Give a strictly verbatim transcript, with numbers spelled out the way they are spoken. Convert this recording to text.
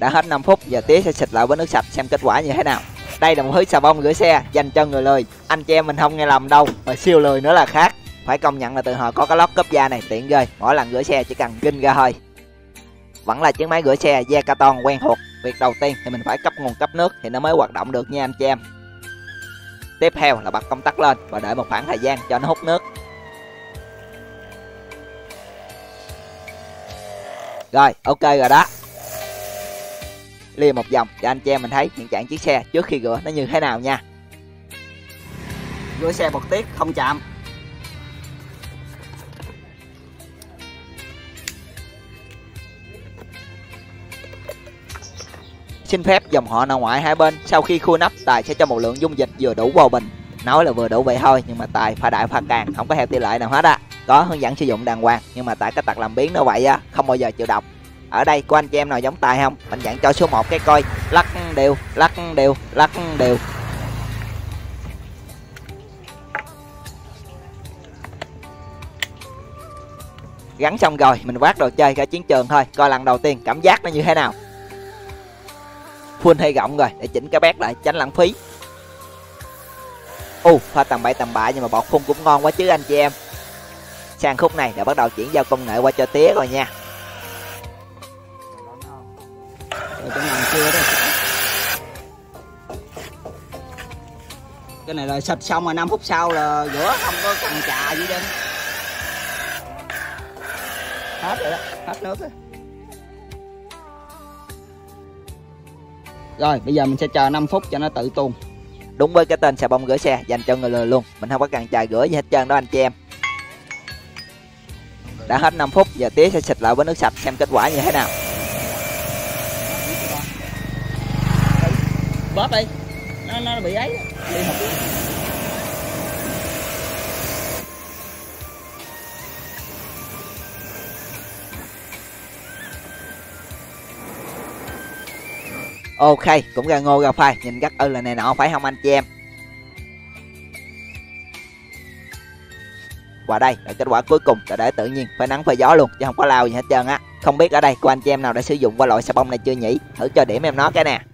Đã hết năm phút, giờ Tía sẽ xịt lại với nước sạch xem kết quả như thế nào. Đây là một thứ xà bông rửa xe dành cho người lười. Anh chị em mình không nghe lầm đâu, mà siêu lười nữa là khác. Phải công nhận là từ hồi có cái lót cấp da này tiện ghê, mỗi lần rửa xe chỉ cần ginh ra thôi. Vẫn là chiếc máy rửa xe Decathlon quen thuộc. Việc đầu tiên thì mình phải cấp nguồn cấp nước thì nó mới hoạt động được nha anh chị em. Tiếp theo là bật công tắc lên và đợi một khoảng thời gian cho nó hút nước. Rồi, ok rồi đó. Liền một vòng cho anh chị em mình thấy hiện trạng chiếc xe trước khi rửa nó như thế nào nha. Rửa xe một tiết không chạm. Xin phép dòng họ nội ngoại hai bên sau khi khui nắp, Tài sẽ cho một lượng dung dịch vừa đủ vào bình. Nói là vừa đủ vậy thôi nhưng mà Tài pha đại pha càng, không có theo tỷ lệ nào hết á. Có hướng dẫn sử dụng đàng hoàng nhưng mà tại cái tật làm biến nó vậy á, không bao giờ chịu đọc. Ở đây của anh chị em nào giống Tài không? Mình dặn cho số một cái coi. Lắc đều, lắc đều, lắc đều. Gắn xong rồi mình vác đồ chơi ra chiến trường thôi, coi lần đầu tiên cảm giác nó như thế nào. Phun hơi rộng rồi để chỉnh cái bét lại tránh lãng phí. U pha tầm bậy tầm bạ nhưng mà bọt phun cũng ngon quá chứ anh chị em. Sang khúc này đã bắt đầu chuyển giao công nghệ qua cho Tía rồi nha. Chưa đó. Cái này là xịt xong rồi năm phút sau là rửa không có cần trà gì đâu. Hết rồi đó, hết nước rồi. Rồi bây giờ mình sẽ chờ năm phút cho nó tự tuôn. Đúng với cái tên xà bông rửa xe dành cho người lười luôn. Mình không có cần chài rửa gì hết trơn đó anh chị em. Đã hết năm phút, giờ Tía sẽ xịt lại với nước sạch xem kết quả như thế nào. Bóp đi, nó, nó bị ấy đi học. Ok, cũng ra ngô ra phai, nhìn rất ư là này nọ phải không anh chị em? Và đây là kết quả cuối cùng, là để tự nhiên phải nắng phải gió luôn chứ không có lao gì hết trơn á. Không biết ở đây của anh chị em nào đã sử dụng qua loại xà bông này chưa nhỉ? Thử cho điểm em nó cái nè.